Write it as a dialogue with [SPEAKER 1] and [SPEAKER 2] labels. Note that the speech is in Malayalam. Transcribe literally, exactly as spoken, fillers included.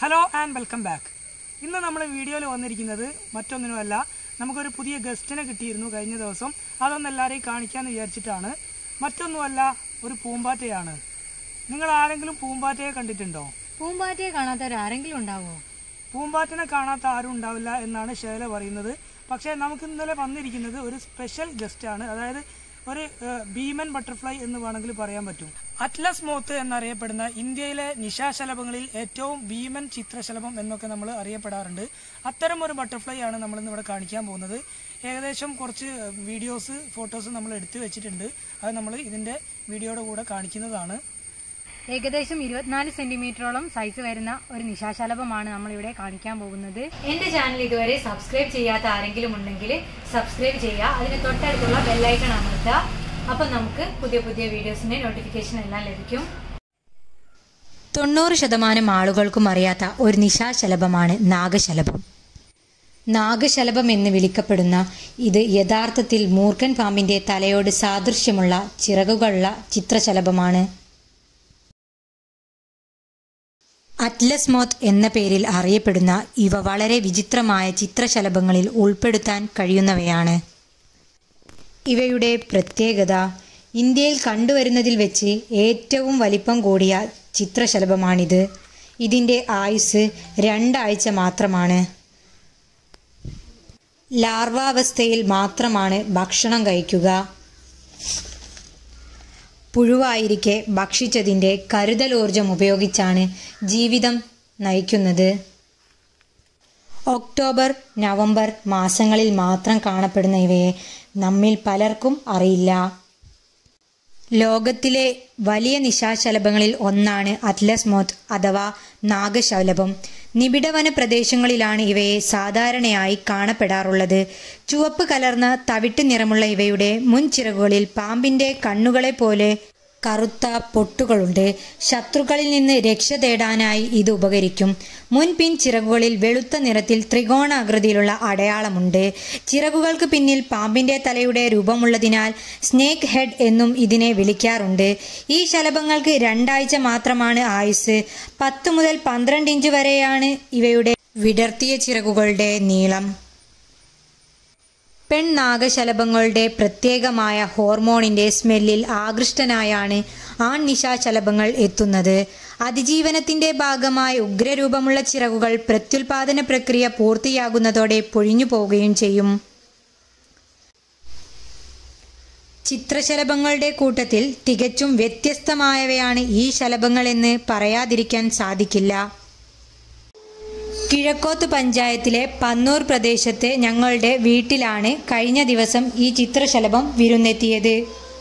[SPEAKER 1] Hello and welcome back. ഇന്ന് നമ്മൾ വീഡിയോയിൽ വന്നിരിക്കുന്നത് മറ്റൊന്നിനുമല്ല, നമുക്കൊരു പുതിയ ഗസ്റ്റിനെ കിട്ടിയിരുന്നു കഴിഞ്ഞ ദിവസം. അതൊന്ന് എല്ലാവരെയും കാണിക്കാമെന്ന് വിചാരിച്ചിട്ടാണ്. മറ്റൊന്നുമല്ല, ഒരു പൂമ്പാറ്റയാണ്. നിങ്ങൾ ആരെങ്കിലും പൂമ്പാറ്റയെ കണ്ടിട്ടുണ്ടോ?
[SPEAKER 2] പൂമ്പാറ്റയെ കാണാത്തവരാരെങ്കിലും ഉണ്ടാവോ?
[SPEAKER 1] പൂമ്പാറ്റനെ കാണാത്ത ആരും ഉണ്ടാവില്ല എന്നാണ് ശൈല പറയുന്നത്. പക്ഷേ നമുക്ക് ഇന്നലെ വന്നിരിക്കുന്നത് ഒരു സ്പെഷ്യൽ ഗസ്റ്റാണ്. അതായത് ഒരു ഭീമൻ ബട്ടർഫ്ലൈ എന്ന് വേണമെങ്കിൽ പറയാൻ പറ്റും. അറ്റ്ലസ് മോത്ത് എന്നറിയപ്പെടുന്ന ഇന്ത്യയിലെ നിശാശലഭങ്ങളിൽ ഏറ്റവും ഭീമൻ ചിത്രശലഭം എന്നൊക്കെ നമ്മൾ അറിയപ്പെടാറുണ്ട്. അത്തരം ഒരു ബട്ടർഫ്ലൈ ആണ് നമ്മളിന്ന് ഇവിടെ കാണിക്കാൻ പോകുന്നത്. ഏകദേശം കുറച്ച് വീഡിയോസ് ഫോട്ടോസ് നമ്മൾ എടുത്തു വെച്ചിട്ടുണ്ട്. അത് നമ്മൾ ഇതിന്റെ വീഡിയോയുടെ കൂടെ കാണിക്കുന്നതാണ്.
[SPEAKER 2] ഏകദേശം ഇരുപത്തിനാല് സെന്റിമീറ്ററോളം സൈസ് വരുന്ന ഒരു നിശാശലഭമാണ് നമ്മളിവിടെ കാണിക്കാൻ പോകുന്നത്. എന്റെ ചാനൽ ഇതുവരെ സബ്സ്ക്രൈബ് ചെയ്യാത്ത ആരെങ്കിലും ഉണ്ടെങ്കിൽ സബ്സ്ക്രൈബ് ചെയ്യുക, അതിന് തൊട്ടടുത്തുള്ള ബെല്ലൈക്കൺ അമർത്തുക. അപ്പൊ നമുക്ക് പുതിയ പുതിയ വീഡിയോസിന്റെ നോട്ടിഫിക്കേഷൻ എല്ലാം ലഭിക്കും.
[SPEAKER 3] തൊണ്ണൂറ് ശതമാനം ആളുകൾക്കും അറിയാത്ത ഒരു നിശാശലഭമാണ് നാഗശലഭം. നാഗശലഭം എന്ന് വിളിക്കപ്പെടുന്ന ഇത് യഥാർത്ഥത്തിൽ മൂർഖൻ പാമ്പിന്റെ തലയോട് സാദൃശ്യമുള്ള ചിറകുകളുള്ള ചിത്രശലഭമാണ്. അറ്റ്ലസ് മോത്ത് എന്ന പേരിൽ അറിയപ്പെടുന്ന ഇവ വളരെ വിചിത്രമായ ചിത്രശലഭങ്ങളിൽ ഉൾപ്പെടുത്താൻ കഴിയുന്നവയാണ്. ഇവയുടെ പ്രത്യേകത, ഇന്ത്യയിൽ കണ്ടുവരുന്നതിൽ വെച്ച് ഏറ്റവും വലിപ്പം കൂടിയ ചിത്രശലഭമാണിത്. ഇതിൻ്റെ ആയുസ് രണ്ടാഴ്ച മാത്രമാണ്. ലാർവാവസ്ഥയിൽ മാത്രമാണ് ഭക്ഷണം കഴിക്കുക. പുഴുവായിരിക്കെ ഭക്ഷിച്ചതിൻ്റെ കരുതലോർജം ഉപയോഗിച്ചാണ് ജീവിതം നയിക്കുന്നത്. ഒക്ടോബർ നവംബർ മാസങ്ങളിൽ മാത്രം കാണപ്പെടുന്ന ഇവയെ നമ്മിൽ പലർക്കും അറിയില്ല. ലോകത്തിലെ വലിയ നിശാശലഭങ്ങളിൽ ഒന്നാണ് അറ്റ്ലസ് മോത്ത് അഥവാ നാഗശലഭം. നിബിഡവന പ്രദേശങ്ങളിലാണ് ഇവയെ സാധാരണയായി കാണപ്പെടാറുള്ളത്. ചുവപ്പ് കലർന്ന തവിട്ട് നിറമുള്ള ഇവയുടെ മുൻചിറകുകളിൽ പാമ്പിന്റെ കണ്ണുകളെ പോലെ കറുത്ത പൊട്ടുകളുണ്ട്. ശത്രുക്കളിൽ നിന്ന് രക്ഷ തേടാനായി ഇത് ഉപകരിക്കും. മുൻപിൻ ചിറകുകളിൽ വെളുത്ത നിറത്തിൽ ത്രികോണാകൃതിയിലുള്ള അടയാളമുണ്ട്. ചിറകുകൾക്ക് പിന്നിൽ പാമ്പിന്റെ തലയുടെ രൂപമുള്ളതിനാൽ സ്നേക്ക് ഹെഡ് എന്നും ഇതിനെ വിളിക്കാറുണ്ട്. ഈ ശലഭങ്ങൾക്ക് രണ്ടാഴ്ച മാത്രമാണ് ആയുസ്. പത്ത് മുതൽ പന്ത്രണ്ട് ഇഞ്ച് വരെയാണ് ഇവയുടെ വിടർത്തിയ ചിറകുകളുടെ നീളം. പെൺനാഗശലഭങ്ങളുടെ പ്രത്യേകമായ ഹോർമോണിന്റെ സ്മെല്ലിൽ ആകൃഷ്ടനായാണ് ആൺ നിശാശലഭങ്ങൾ എത്തുന്നത്. അതിജീവനത്തിന്റെ ഭാഗമായി ഉഗ്രരൂപമുള്ള ചിറകുകൾ പ്രത്യുൽപാദന പ്രക്രിയ പൂർത്തിയാകുന്നതോടെ പൊഴിഞ്ഞു പോവുകയും ചെയ്യും. ചിത്രശലഭങ്ങളുടെ കൂട്ടത്തിൽ തികച്ചും വ്യത്യസ്തമായവയാണ് ഈ ശലഭങ്ങളെന്ന് പറയാതിരിക്കാൻ സാധിക്കില്ല. കിഴക്കോത്ത് പഞ്ചായത്തിലെ പന്നൂർ പ്രദേശത്തെ ഞങ്ങളുടെ വീട്ടിലാണ് കഴിഞ്ഞ ദിവസം ഈ ചിത്രശലഭം വിരുന്നെത്തിയത്.